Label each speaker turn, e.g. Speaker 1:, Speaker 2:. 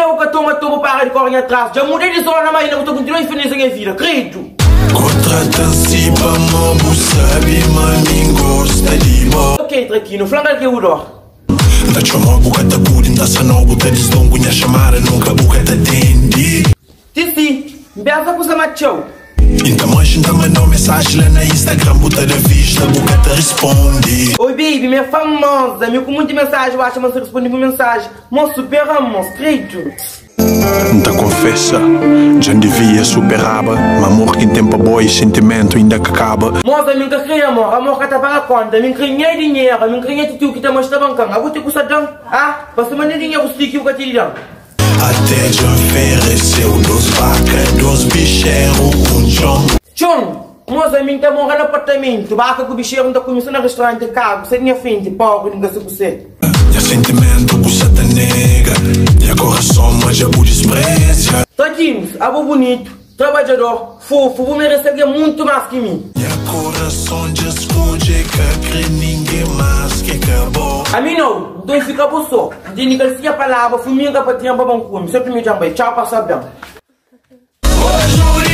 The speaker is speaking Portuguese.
Speaker 1: eu que estou para de correr atrás. Já mudei de zona, mas ainda estou continuando feliz em minha vida, acredito.
Speaker 2: Contrata-se para me sabe, mas gosta de boa.
Speaker 1: Ok, tranquilo, flanca que eu dou.
Speaker 2: Da chama boca da pura, da sanogo, da desdongo, minha chamada nunca boca da tendi.
Speaker 1: Titi, me passa com essa machão.
Speaker 2: Então manda uma mensagem lá na Instagram, bota da vista, boca te responde.
Speaker 1: Oi baby, minha famosa, me com muita mensagem, eu acho que você responde por mensagem. Mó super amor, estreito.
Speaker 2: Não confessa, já devia superava, mas amor que tempo boy, sentimento ainda que acaba.
Speaker 1: Moça, eu nunca criei amor que tá para a conta, eu criei dinheiro, eu criei tudo que tá mostrando bancando. Agora tem que usar dão, você manda dinheiro, os que eu te dão.
Speaker 2: Até já ofereceu 2 vacas, 2 bicheiros, chão.
Speaker 1: Chão, moça, eu tá morando no apartamento, vaca com o bicheiro, tá começando no restaurante caro, você minha frente, pobre, nunca se você.
Speaker 2: E sentimento com sata nega, e a coração, mas já por desprezo.
Speaker 1: Tadinhos, abo bonito, trabalhador, fofo, vou merecer muito mais que mim.
Speaker 2: E a coração já esconde que ninguém mais que acabou.
Speaker 1: A mim não, então fica por só. De ninguém se a palavra, fui minha para ter um babão com, sempre me chamei, tchau, passa bem.